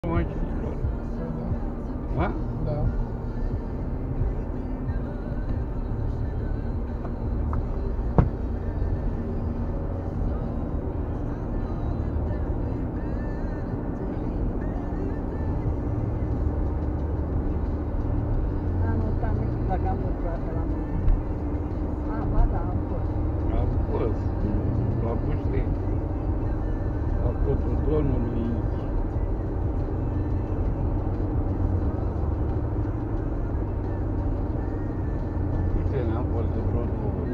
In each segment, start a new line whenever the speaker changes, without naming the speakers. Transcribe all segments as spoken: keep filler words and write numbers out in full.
Da?
Da.
Anul ăsta nu știu dacă am fost vreodată la munte. A, ba da, am fost.
Am fost la Buște, la Cotodonului. Uite, n-am fost de vreo două ori.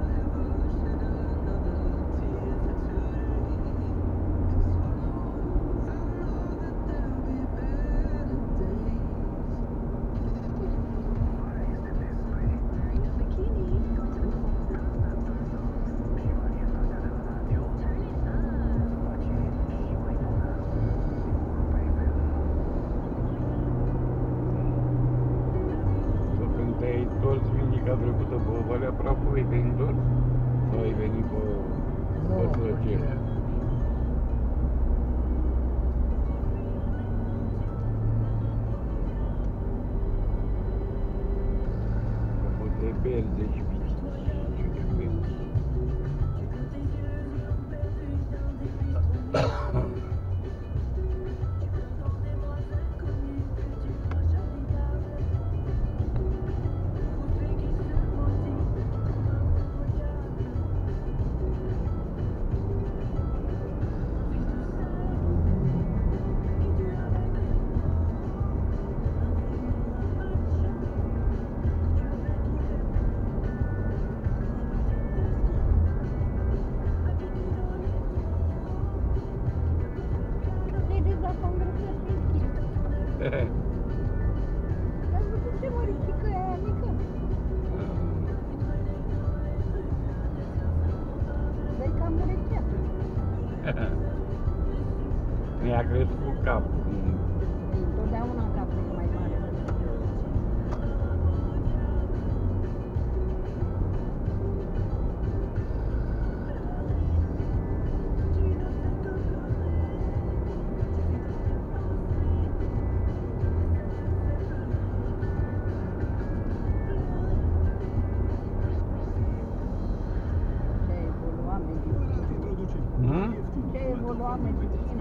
Te-ai întors vinica trecută pe Valea Prafului, te-ai întors? Sau ai venit pe Pătrăcele? Pe de Berde și Ciuciubeți.
Ați văzut ce măricică e aia mică? Dar e cam urecheată.
Mi-a crescut capul.
Întotdeauna capul e mai mare. Ce evolua medicina.
Nu?
Ce evolua medicina.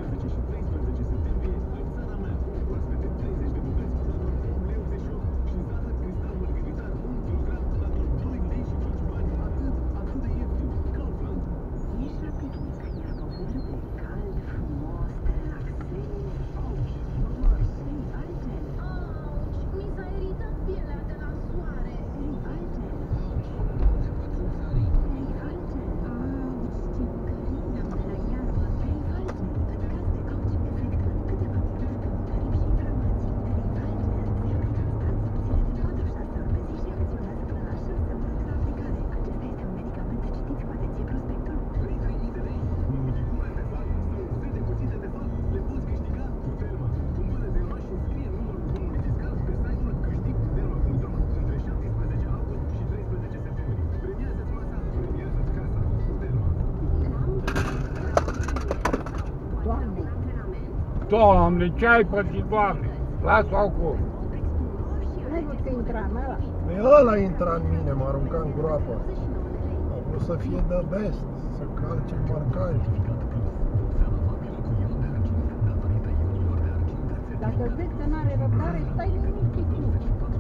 Doamne, ce ai pățit, Doamne? Lasă-o acolo.
N-ai văzut că intra în ăla?
Păi ăla intra în mine, m-a aruncat în groapă. A vrut să fie the best, să calce marcaj.
Dacă vezi că n-are răbdare, stai liniștit.